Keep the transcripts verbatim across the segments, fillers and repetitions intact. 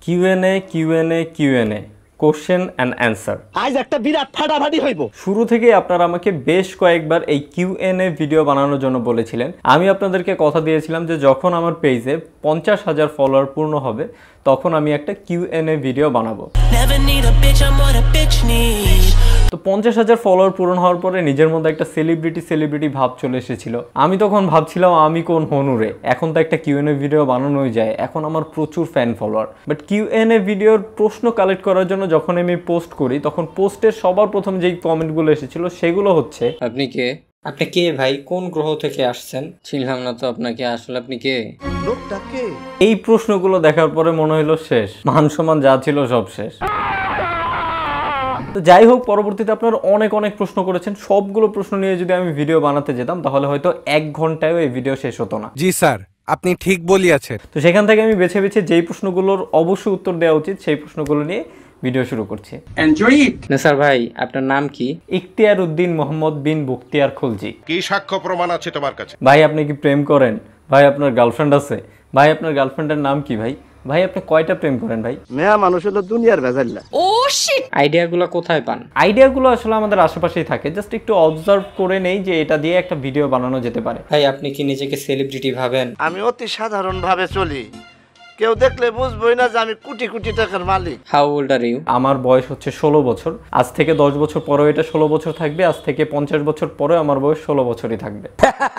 QnA QnA QnA question and answer. আজ একটা বিরাট ফাটাফাটি হইব। শুরু থেকেই আপনারা আমাকে বেশ কয়েকবার এই কিউএনএ ভিডিও বানানোর জন্য বলেছিলেন। আমি আপনাদেরকে কথা দিয়েছিলাম যে যখন আমার পেজে পঞ্চাশ হাজার ফলোয়ার পূর্ণ হবে তখন আমি একটা কিউএনএ ভিডিও বানাবো। তো পঞ্চাশ হাজার ফলোয়ার পূরণ হওয়ার পরে নিজের মধ্যে একটা সেলিব্রিটি সেলিব্রিটি ভাব চলে এসেছিল। আমি তখন ভাবছিলাম আমি কোন হনুরে, এখন তো একটা কিউএনএ ভিডিও বানানোই যায়, এখন আমার প্রচুর ফ্যান ফলোয়ার। বাট কিউএনএ ভিডিওর প্রশ্ন কালেক্ট করার জন্য যখন আমি পোস্ট করি তখন পোস্টের সবার প্রথম যেই কমেন্টগুলো এসেছিল সেগুলো হচ্ছে, আপনি কে? আপনি কে ভাই? কোন গ্রহ থেকে আসছেন? ছিলাম না তো আপনাকে, আসলে আপনি কে? লোকটা কে? এই প্রশ্নগুলো দেখার পরে মনে হলো শেষ, মান সম্মান যা ছিল সব শেষ। তো যাই হোক, পরবর্তীতে আপনারা অনেক অনেক প্রশ্ন করেছেন। সবগুলো প্রশ্ন নিয়ে যদি আমি ভিডিও বানাতে যেতাম তাহলে হয়তো এক ঘন্টায়ও এই ভিডিও শেষ হতো না। জি স্যার, আপনি ঠিক বলিয়াছেন। তো সেখান থেকে আমি বেছে বেছে যেই প্রশ্নগুলোর অবশ্যই উত্তর দেওয়া উচিত সেই প্রশ্নগুলো নিয়ে ভিডিও শুরু করছি। নেসার ভাই, আপনার নাম কি? ইখতিয়ার উদ্দিন মোহাম্মদ বিন বখতিয়ার খলজি। কি সাক্ষ্য প্রমাণ আছে তোমার কাছে? ভাই আপনি কি প্রেম করেন? ভাই আপনার গার্লফ্রেন্ড আছে? ভাই আপনার গার্লফ্রেন্ডের নাম কি? ভাই ভাই আপনি কয়টা প্রেম করেন? ভাই মেয়া মানুষ হলো দুনিয়ার ভেজাল্লা। ও শিট! আইডিয়াগুলো কোথায় পান? আইডিয়াগুলো আসলে আমাদের আশেপাশেই থাকে, জাস্ট একটু অবজার্ভ করে নেই যে এটা দিয়ে একটা ভিডিও বানানো যেতে পারে। ভাই আপনি কি নিজেকে সেলিব্রিটি ভাবেন? আমি অতি সাধারণ ভাবে চলি, কেউ দেখলে বুঝবই না যে আমি কোটি কোটি টাকার মালিক। How old are you? আমার বয়স হচ্ছে ষোলো বছর। আজ থেকে দশ বছর পরেও এটা ষোলো বছর থাকবে, আজ থেকে পঞ্চাশ বছর পরে আমার বয়স ষোলো বছরই থাকবে।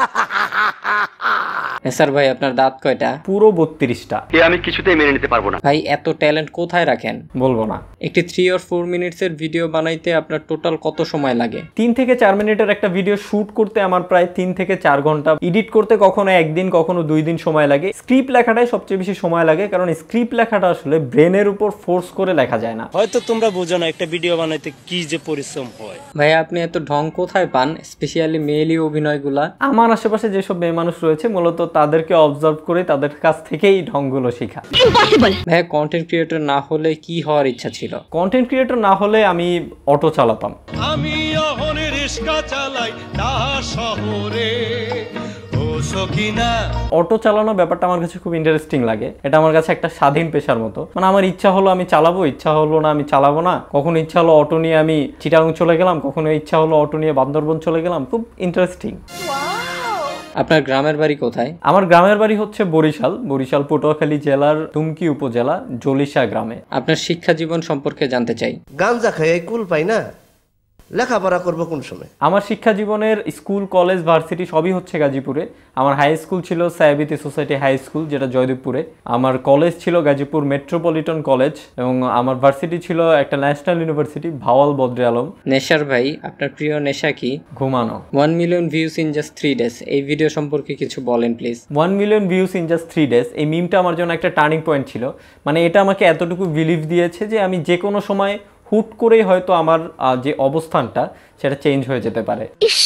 স্যার ভাই আপনার দাঁত কয়টা? পুরো বত্রিশটা। এ আমি কিছুতেই মেনে নিতে পারবো না। ভাই এত ট্যালেন্ট কোথায় রাখেন? বলবো না। একটি থ্রি অর ফোর মিনিটস এর ভিডিও বানাইতে আপনার টোটাল কত সময় লাগে? তিন থেকে চার মিনিটের একটা ভিডিও শুট করতে আমার প্রায় তিন থেকে চার ঘন্টা, এডিট করতে কখনো একদিন কখনো দুই দিন সময় লাগে। স্ক্রিপ্ট লেখাটাই সবচেয়ে বেশি সময় লাগে, কারণ স্ক্রিপ্ট লেখাটা আসলে ব্রেনের উপর ফোর্স করে লেখা যায় না। হয়তো তোমরা বোঝো না একটা ভিডিও বানাইতে কি যে পরিশ্রম হয়। ভাই আপনি এত ঢং কোথায় পান, স্পেশালি মেয়েলি অভিনয়গুলা? আমার আশেপাশে যেসব মেয়ে মানুষ রয়েছে মূলত তাদেরকে অবজার্ভ করে তাদের কাছ থেকেই ঢংগুলো শেখা। ভাই কন্টেন্ট ক্রিয়েটর না হলে কি হওয়ার ইচ্ছা ছিল? কন্টেন্ট ক্রিয়েটর না হলে আমি অটো চালাতাম। আমি অহনে রিস্কা চালাই না শহরে ও সকিনা। অটো চালানো ব্যাপারটা আমার কাছে খুব ইন্টারেস্টিং লাগে। এটা আমার কাছে একটা স্বাধীন পেশার মতো। মানে আমার ইচ্ছা হলো আমি চালাবো, ইচ্ছা হলো না আমি চালাবো না। কখনো ইচ্ছা হলো অটো নিয়ে আমি চিটাগাং চলে গেলাম, কখনো ইচ্ছা হলো অটো নিয়ে বান্দরবন চলে গেলাম। খুব ইন্টারেস্টিং। আপনার গ্রামের বাড়ি কোথায়? আমার গ্রামের বাড়ি হচ্ছে বরিশাল, বরিশাল পটুয়াখালী জেলার তুমকি উপজেলা জলিশা গ্রামে। আপনার শিক্ষা জীবন সম্পর্কে জানতে চাই। গাঞ্জা খাই এই কুল পাই না, লেখাপড়া করবো কোন সময়? আমার শিক্ষা জীবনের স্কুল কলেজ ভার্সিটি সবই হচ্ছে গাজীপুরে। আমার হাই স্কুল ছিল সায়াবিতি সোসাইটি হাই স্কুল, যেটা জয়দেবপুরে। আমার কলেজ ছিল গাজীপুর মেট্রোপলিটন কলেজ, এবং আমার ভার্সিটি ছিল একটা ন্যাশনাল ইউনিভার্সিটি ভাওয়াল বদ্রে আলম। নেশার ভাই আপনার প্রিয় নেশা কি? ঘুমানো। One million views in just three days, এই ভিডিও সম্পর্কে কিছু বলেন প্লিজ। One million views in just three days এই মিমটা আমার জন্য একটা টার্নিং পয়েন্ট ছিল। মানে এটা আমাকে এতটুকু বিলিভ দিয়েছে যে আমি যে কোনো সময় হুট করেই হয়তো আমার যে অবস্থানটা সেটা চেঞ্জ হয়ে যেতে পারে।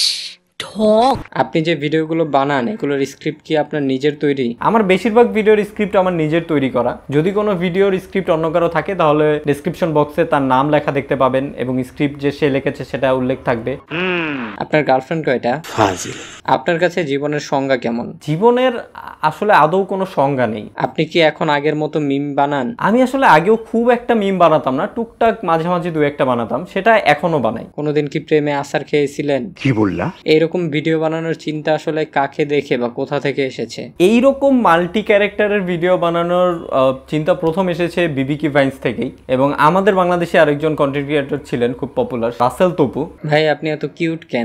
আপনি যে ভিডিওগুলো বানান এগুলোর স্ক্রিপ্ট কি আপনার নিজের তৈরি? আমার বেশিরভাগ ভিডিওর স্ক্রিপ্ট আমার নিজের তৈরি করা। যদি কোনো ভিডিওর স্ক্রিপ্ট অন্য কারো থাকে তাহলে ডেসক্রিপশন বক্সে তার নাম লেখা দেখতে পাবেন এবং স্ক্রিপ্ট যে সে লিখেছে সেটা উল্লেখ থাকবে। আপনার গার্লফ্রেন্ড কয়টা? ফাজিল। আপনার কাছে জীবনের সংজ্ঞা কেমন? জীবনের আসলে আদৌ কোনো সংজ্ঞা নেই। আপনি কি এখন আগের মতো মিম বানান? আমি আসলে আগেও খুব একটা মিম বানাতাম না, টুকটাক মাঝে মাঝে দু একটা বানাতাম, সেটা এখনো বানাই। কোনোদিন কি প্রেমে আসার খেয়েছিলেন? কি বললা? এইরকম ভিডিও বানানোর চিন্তা আসলে কাকে দেখে বা কোথা থেকে এসেছে? এইরকম মাল্টি ক্যারেক্টারের ভিডিও বানানোর চিন্তা প্রথম এসেছে বিবিকি ভাইন্স থেকেই, এবং আমাদের বাংলাদেশে আরেকজন কন্টেন্ট ক্রিয়েটর ছিলেন খুব পপুলার, রাসেল তপু। ভাই আপনি এত কিউট কেন?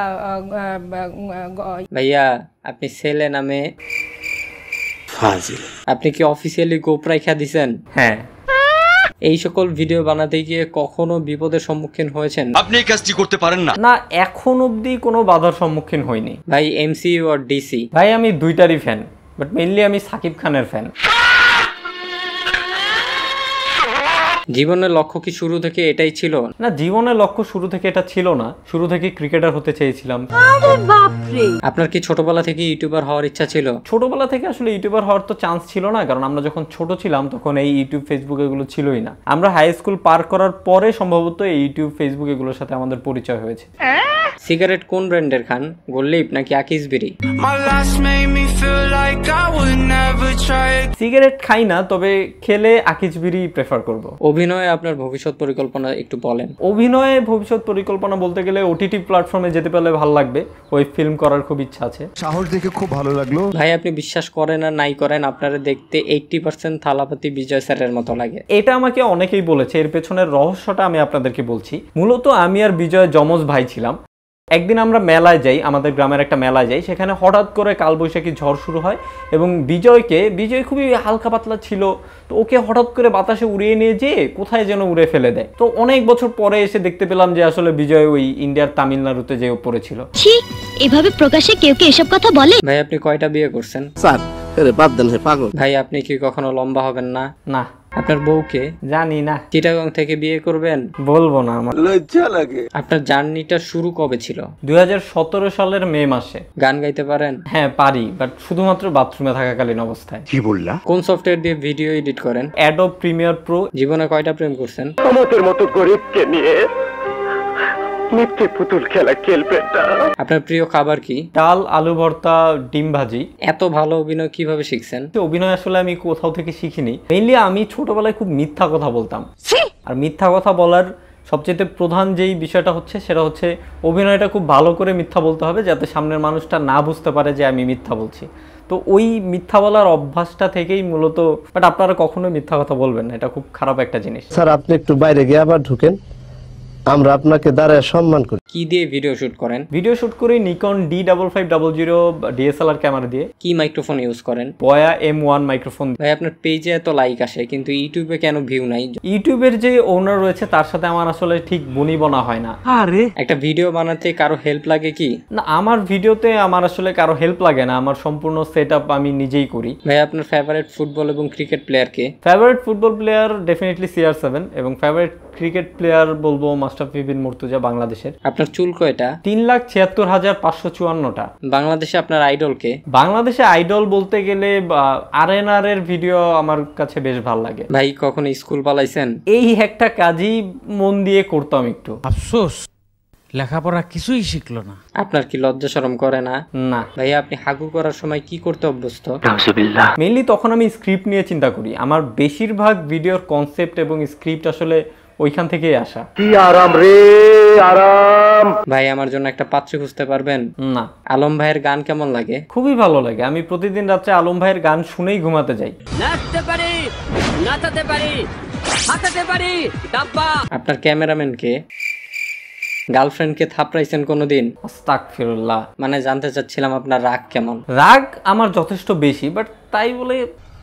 ভাইয়া আপনি ছেলে নামে ফাজিল। আপনি কি অফিসিয়ালি গোপ রাইখা দিছেন? হ্যাঁ। এই সকল ভিডিও বানাতে গিয়ে কখনো বিপদের সম্মুখীন হয়েছেন? আপনি এই কাজটি করতে পারেন না। না, এখন অবধি কোনো বাধার সম্মুখীন হইনি। ভাই এমসিইউ আর ডিসি? ভাই আমি দুইটারই ফ্যান, বাট মেইনলি আমি সাকিব খানের ফ্যান। জীবনের লক্ষ্য কি শুরু থেকে এটাই ছিল? না, জীবনের লক্ষ্য শুরু থেকে এটা ছিল না, শুরু থেকে ক্রিকেটার হতে চেয়েছিলাম। আরে বাপ রে। আপনার কি ছোটবেলা থেকে ইউটিউবার হওয়ার ইচ্ছা ছিল? ছোটবেলা থেকে আসলে ইউটিউবার হওয়ার তো চান্স ছিল না, কারণ আমরা যখন ছোট ছিলাম তখন এই ইউটিউব ফেসবুক এগুলো ছিলই না। আমরা হাই স্কুল পার করার পরে সম্ভবত এই ইউটিউব ফেসবুক এগুলোর সাথে আমাদের পরিচয় হয়েছে। সিগারেট কোন ব্র্যান্ডের খান, গোল্লিপ নাকি আকিস বিড়ি? সিগারেট খাই না, তবে খেলে আকিস বিড়ি প্রেফার করব। অভিনয়ে আপনার ভবিষ্যৎ পরিকল্পনা একটু বলেন। অভিনয়ে ভবিষ্যৎ পরিকল্পনা বলতে গেলে ওটিটি প্ল্যাটফর্মে যেতে পারলে ভালো লাগবে, ওই ফিল্ম করার খুব ইচ্ছা আছে। সাহস দেখে খুব ভালো লাগলো ভাই। আপনি বিশ্বাস করেন আর নাই করেন, আপনারা দেখতে এইট্টি পার্সেন্ট থালাপতি বিজয় স্যারের মতো লাগে। এটা আমাকে অনেকেই বলেছে, এর পেছনের রহস্যটা আমি আপনাদেরকে বলছি। মূলত আমি আর বিজয় যমজ ভাই ছিলাম। একদিন আমরা মেলায় যাই, আমাদের গ্রামের একটা মেলায় যাই, সেখানে হঠাৎ করে কালবৈশাখী ঝড় শুরু হয় এবং বিজয়কে, বিজয় খুবই হালকা পাতলা ছিল, তো ওকে হঠাৎ করে বাতাসে উড়িয়ে নিয়ে যেয়ে কোথায় যেন উড়ে ফেলে দেয়। তো অনেক বছর পরে এসে দেখতে পেলাম যে আসলে বিজয় ওই ইন্ডিয়ার তামিলনাড়ুতে যে পড়েছিল। এভাবে প্রকাশ্যে কেউ কি এসব কথা বলে? ভাই আপনি কয়টা বিয়ে করছেন? স্যার আরে বাদ দেন হে পাগল। ভাই আপনি কি কখনো লম্বা হবেন না? না। আপনার বউকে? জানি না। চিটাগং থেকে বিয়ে করবেন? বলবো না, আমার লজ্জা লাগে। আপনার জার্নিটা শুরু কবে ছিল? দুই হাজার সতেরো সালের মে মাসে। গান গাইতে পারেন? হ্যাঁ পারি, বাট শুধুমাত্র বাথরুমে থাকাকালীন অবস্থায়। কি বললা? কোন সফটওয়্যার দিয়ে ভিডিও এডিট করেন? Adobe Premiere Pro. জীবনে কয়টা প্রেম করছেন? আমাদের মতো গরিবকে নিয়ে মিথ্যে পুতুল খেলা খেলবে না। আপনার প্রিয় খাবার কি? ডাল, আলু ভর্তা, ডিম ভাজি। এত ভালো অভিনয় কিভাবে শিখছেন? অভিনয় আসলে আমি কোথাও থেকে শিখিনি। মেইনলি আমি ছোটবেলায় খুব মিথ্যা কথা বলতাম, আর মিথ্যা কথা বলার সবচেয়ে প্রধান যেই বিষয়টা হচ্ছে সেটা হচ্ছে অভিনয়টা খুব ভালো করে মিথ্যা বলতে হবে, যাতে সামনের মানুষটা না বুঝতে পারে যে আমি মিথ্যা বলছি। তো ওই মিথ্যা বলার অভ্যাসটা থেকেই মূলত। বাট আপনারা কখনোই মিথ্যা কথা বলবেন না, এটা খুব খারাপ একটা জিনিস। স্যার আপনি একটু বাইরে গিয়ে আবার ঢুকেন, আমরা আপনাকে দাঁড়ায় সম্মান করি। কি দিয়ে ভিডিও শুট করেন? ভিডিও শুট করি Nikon D double five double zero DSLR camera দিয়ে। কি মাইক্রোফোন ইউজ করেন? বয়া এম ওয়ান মাইক্রোফোন। ভাই আপনার পেজে এত লাইক আসে কিন্তু ইউটিউবে কেন ভিউ নাই? ইউটিউবের যে ওনার রয়েছে তার সাথে আমার আসলে ঠিক বনিবনা হয় না। আরে একটা ভিডিও বানাতে কারো হেল্প লাগে কি? না, আমার ভিডিওতে আমার আসলে কারো হেল্প লাগে না, আমার সম্পূর্ণ সেটআপ আমি নিজেই করি। ভাই আপনার ফেভারিট ফুটবল এবং ক্রিকেট প্লেয়ার কে? Favourite football player definitely C R seven, এবং ফেভারিট ক্রিকেট প্লেয়ার বলবো মাশরাফি বিন মুর্তজা বাংলাদেশের। আপনার চুল কয়টা? তিন লাখ ছিয়াত্তর হাজার পাঁচশো চুয়ান্নটা। বাংলাদেশে আপনার আইডল কে? বাংলাদেশে আইডল বলতে গেলে আর এন আর এর ভিডিও আমার কাছে বেশ ভালো লাগে। ভাই কখনো স্কুল পালাইছেন? এই একটা কাজই মন দিয়ে করতাম একটু। আফসোস লেখাপড়া কিছুই শিখলো না। আপনার কি লজ্জা শরম করে না? না। ভাই আপনি হাগু করার সময় কি করতে অভ্যস্ত? মেইনলি তখন আমি স্ক্রিপ্ট নিয়ে চিন্তা করি। আমার বেশিরভাগ ভিডিওর কনসেপ্ট এবং স্ক্রিপ্ট আসলে ওইখান থেকেই আসা। কি আরাম রে আরাম। ভাই আমার জন্য একটা পাত্র খুঁজতে পারবেন? না। আলম ভাইয়ের গান কেমন লাগে? খুবই ভালো লাগে, আমি প্রতিদিন রাত্রে আলম ভাইয়ের গান শুনেই ঘুমাতে যাই। নাচতে পারি, নাচাতে পারি, হাঁটাতে পারি, ডাব্বা। আপনার ক্যামেরাম্যান কে? গার্লফ্রেন্ডকে থাপড়াইছেন কোনোদিন? আস্তাগফিরুল্লাহ। মানে জানতে চাচ্ছিলাম আপনার রাগ কেমন? রাগ আমার যথেষ্ট বেশি, বাট তাই বলে।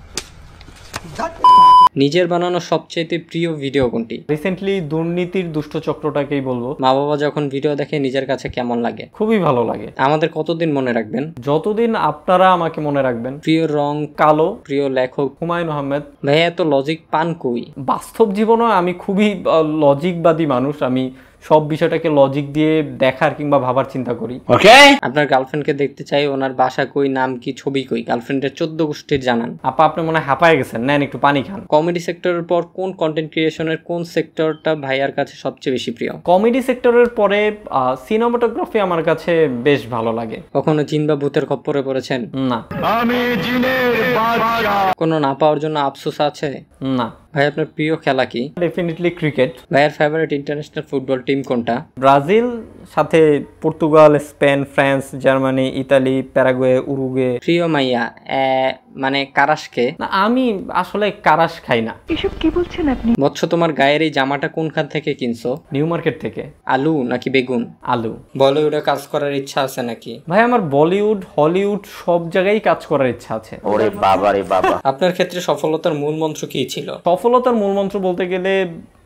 নিজের বানানো সবচেয়ে প্রিয় ভিডিও কোনটি? রিসেন্টলি দুর্নীতির দুষ্ট চক্রটাকেই বলবো। মা বাবা যখন ভিডিও দেখে নিজের কাছে কেমন লাগে? খুবই ভালো লাগে। আমাদের কতদিন মনে রাখবেন? যতদিন আপনারা আমাকে মনে রাখবেন। প্রিয় রং কালো। প্রিয় লেখক হুমায়ুন আহমেদ। ভাইয়া এত লজিক পান কই? বাস্তব জীবনে আমি খুবই লজিকবাদী মানুষ, আমি সব বিষয়টাকে লজিক দিয়ে দেখার কিংবা ভাবার চিন্তা করি। ওকে। আপনার গার্লফ্রেন্ডকে দেখতে চাই, ওনার বাসা কই, নাম কি, ছবি কই? গার্লফ্রেন্ডের চোদ্দ গোষ্ঠীর জানান। আপা আপনি মনে হয় হাঁপায় গেছেন, নেন একটু পানি খান। কমেডি সেক্টরের পর কোন কন্টেন্ট ক্রিয়েশনের কোন সেক্টরটা ভাইয়ার কাছে সবচেয়ে বেশি প্রিয়? কমেডি সেক্টরের পরে সিনেমাটোগ্রাফি আমার কাছে বেশ ভালো লাগে। কখনো জিন বা ভূতের খপ্পরে পড়েছেন? না। আমি জিনের বাদশা। কোনো না পাওয়ার জন্য আফসোস আছে? না। ভাই আপনার প্রিয় খেলা কি? Definitely cricket. ভাইয়ের ফেভারিট ইন্টারন্যাশনাল ফুটবল টিম কোনটা? ব্রাজিল, সাথে Portugal, Spain, France, Germany, Italy, Paraguay, Uruguay. প্রিয় মাইয়া মানে কারাশকে? না, আমি আসলে কারাশ খাই না। এসব কি বলছেন আপনি? বৎস তোমার গায়ের এই জামাটা কোনখান থেকে কিনছো? নিউ মার্কেট থেকে। আলু নাকি বেগুন? আলু। বলিউডে কাজ করার ইচ্ছা আছে নাকি? ভাই আমার বলিউড, হলিউড সব জায়গায় কাজ করার ইচ্ছা আছে। ওরে বাবা রে বাবা। আপনার ক্ষেত্রে সফলতার মূল মন্ত্র কি ছিল? সফলতার মূল মন্ত্র বলতে গেলে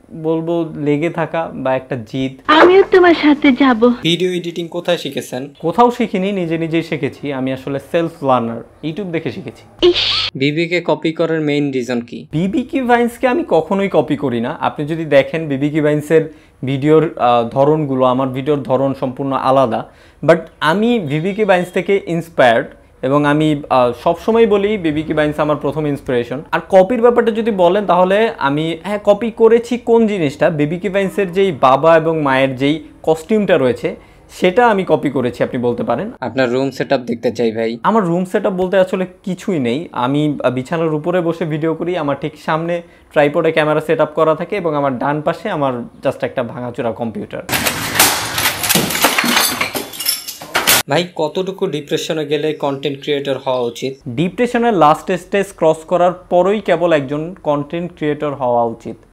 বলবো লেগে থাকা বা একটা জিদ। আমিও তোমার সাথে যাব। ভিডিও এডিটিং কোথায় শিখেছেন? কোথাও শিখিনি, নিজে নিজেই শিখেছি। আমি আসলে সেলফ লার্নার, ইউটিউব দেখে শিখেছি। বিবিকে কপি করার মেইন রিজন কি? বিবিকি ভাইন্সকে আমি কখনোই কপি করি না। আপনি যদি দেখেন বিবিকি ভাইন্সের ভিডিওর ধরনগুলো, আমার ভিডিওর ধরন সম্পূর্ণ আলাদা, বাট আমি বিবিকি ভাইন্স থেকে ইন্সপায়ার্ড এবং আমি সবসময় বলি বিবিকি ভাইন্স আমার প্রথম ইন্সপিরেশন। আর কপির ব্যাপারটা যদি বলেন তাহলে আমি হ্যাঁ কপি করেছি কোন জিনিসটা, বিবিকি ভাইন্সের যেই বাবা এবং মায়ের যেই কস্টিউমটা রয়েছে সেটা আমি কপি করেছি আপনি বলতে পারেন। আপনার রুম সেটআপ দেখতে চাই ভাই। আমার রুম সেটআপ বলতে আসলে কিছুই নেই। আমি বিছানার উপরে বসে ভিডিও করি, আমার ঠিক সামনে ট্রাইপডে ক্যামেরা সেটআপ করা থাকে এবং আমার ডান পাশে আমার জাস্ট একটা ভাঙাচোরা কম্পিউটার। ভাই কতটুকু ডিপ্রেশনে গেলে কন্টেন্ট ক্রিয়েটর হওয়া উচিত? ডিপ্রেশনের লাস্ট স্টেজ ক্রস করার পরই কেবল একজন কন্টেন্ট ক্রিয়েটর হওয়া উচিত।